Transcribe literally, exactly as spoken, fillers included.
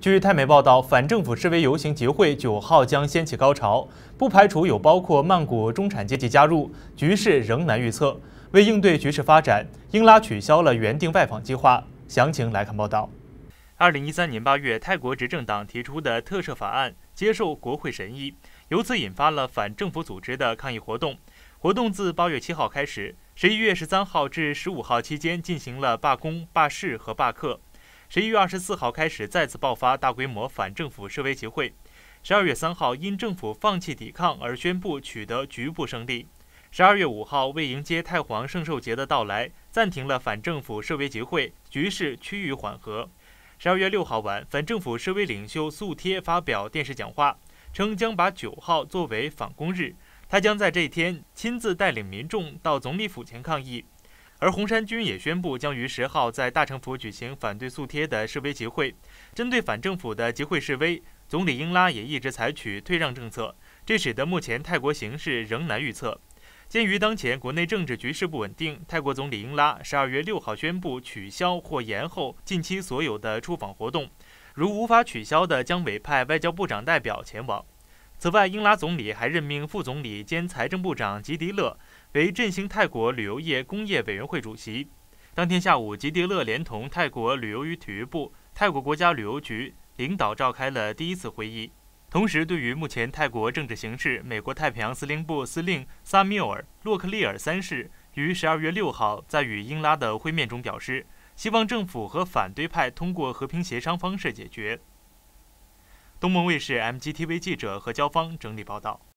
据泰媒报道，反政府示威游行集会九号将掀起高潮，不排除有包括曼谷中产阶级加入，局势仍难预测。为应对局势发展，英拉取消了原定外访计划。详情来看报道。二零一三年八月，泰国执政党提出的特赦法案接受国会审议，由此引发了反政府组织的抗议活动。活动自八月七号开始，十一月十三号至十五号期间进行了罢工、罢市和罢课。十一月二十四号开始再次爆发大规模反政府示威集会。十二月三号因政府放弃抵抗而宣布取得局部胜利。十二月五号为迎接太皇圣寿节的到来，暂停了反政府示威集会，局势趋于缓和。十二月六号晚，反政府示威领袖素贴发表电视讲话，称将把九号作为反攻日，他将在这一天亲自带领民众到总理府前抗议。而红衫军也宣布将于十号在大城府举行反对素贴的示威集会。针对反政府的集会示威，总理英拉也一直采取退让政策，这使得目前泰国形势仍难预测。鉴于当前国内政治局势不稳定，泰国总理英拉十二月六号宣布取消或延后近期所有的出访活动，如无法取消的，将委派外交部长代表前往。此外，英拉总理还任命副总理兼财政部长吉迪勒为振兴泰国旅游业工业委员会主席。当天下午，吉迪勒连同泰国旅游与体育部、泰国国家旅游局领导召开了第一次会议。同时，对于目前泰国政治形势，美国太平洋司令部司令萨缪尔·洛克利尔三世于十二月六号在与英拉的会面中表示，希望政府和反对派通过和平协商方式解决。东盟卫视 M G T V 记者何娇芳整理报道。